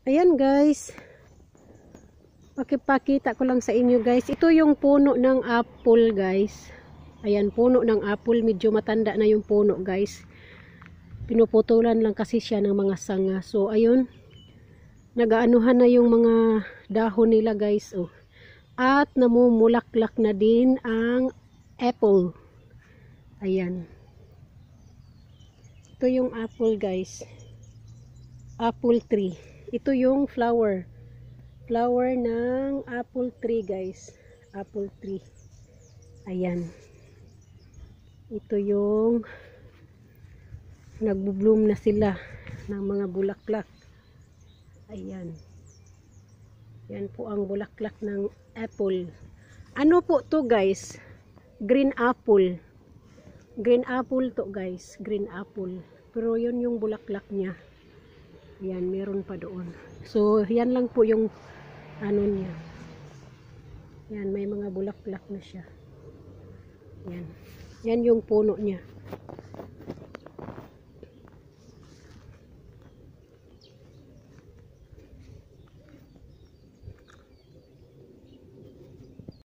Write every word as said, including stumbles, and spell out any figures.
Ayan guys, pakipakita ko lang sa inyo guys, ito yung puno ng apple guys. Ayan, puno ng apple, medyo matanda na yung puno guys. Pinuputulan lang kasi siya ng mga sanga. So ayun, nagaanuhan na yung mga dahon nila guys. Oh. At namumulaklak na din ang apple. Ayan. Ito yung apple guys. Apple tree. Ito yung flower. Flower ng apple tree guys. Apple tree. Ayan. Ito yung nagbo-bloom na sila ng mga bulaklak. Ayan. Yan po ang bulaklak ng apple. Ano po to guys? Green apple. Green apple to guys. Green apple. Pero yun yung bulaklak niya. Yan, meron pa doon. So, yan lang po yung ano niya. Yan, may mga bulaklak na siya. Yan. Yan yung puno niya.